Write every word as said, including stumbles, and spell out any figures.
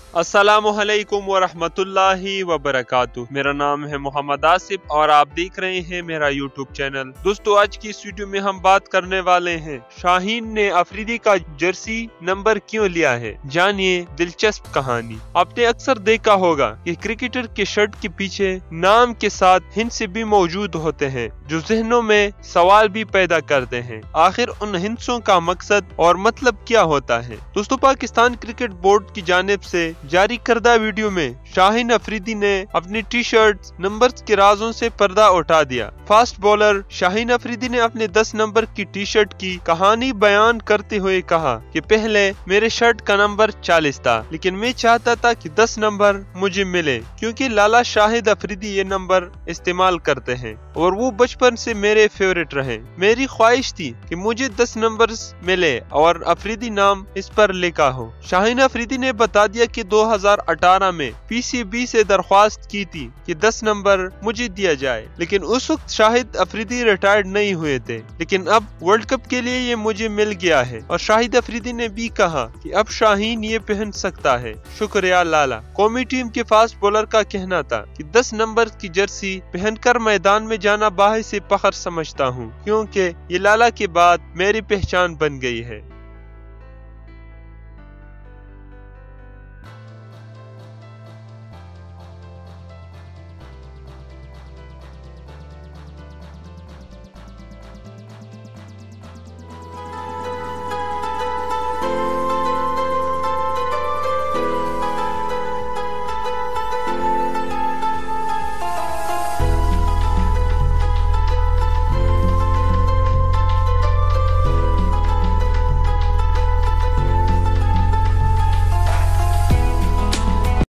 अस्सलामु अलैकुम वरहमतुल्लाहि वबरकातुह। मेरा नाम है मोहम्मद आसिफ और आप देख रहे हैं मेरा यूट्यूब चैनल। दोस्तों, आज की इस वीडियो में हम बात करने वाले हैं शाहीन ने अफरीदी का जर्सी नंबर क्यों लिया है। जानिए दिलचस्प कहानी। आपने अक्सर देखा होगा कि क्रिकेटर के शर्ट के पीछे नाम के साथ हिंस भी मौजूद होते हैं जो जहनों में सवाल भी पैदा करते हैं। आखिर उन हिंसों का मकसद और मतलब क्या होता है। दोस्तों, पाकिस्तान क्रिकेट बोर्ड की जानिब से जारी करदा वीडियो में शाहीन अफरीदी ने अपनी टी शर्ट नंबर्स के राजों से पर्दा उठा दिया। फास्ट बॉलर शाहीन अफरीदी ने अपने दस नंबर की टी शर्ट की कहानी बयान करते हुए कहा कि पहले मेरे शर्ट का नंबर चालीस था, लेकिन मैं चाहता था कि दस नंबर मुझे मिले क्योंकि लाला शाहिद अफरीदी ये नंबर इस्तेमाल करते हैं और वो बचपन से मेरे फेवरेट रहे। मेरी ख्वाहिश थी कि मुझे दस नंबर मिले और अफरीदी नाम इस पर लिखा हो। शाहीन अफरीदी ने बता दिया कि दो हज़ार अठारह में पीसीबी से दरख्वास्त की थी कि दस नंबर मुझे दिया जाए, लेकिन उस वक्त शाहिद अफरीदी रिटायर्ड नहीं हुए थे। लेकिन अब वर्ल्ड कप के लिए ये मुझे मिल गया है और शाहिद अफरीदी ने भी कहा कि अब शाहीन ये पहन सकता है। शुक्रिया लाला। कौमी टीम के फास्ट बॉलर का कहना था कि दस नंबर की जर्सी पहनकर मैदान में जाना बाहिस फख्र समझता हूँ क्योंकि ये लाला के बाद मेरी पहचान बन गई है।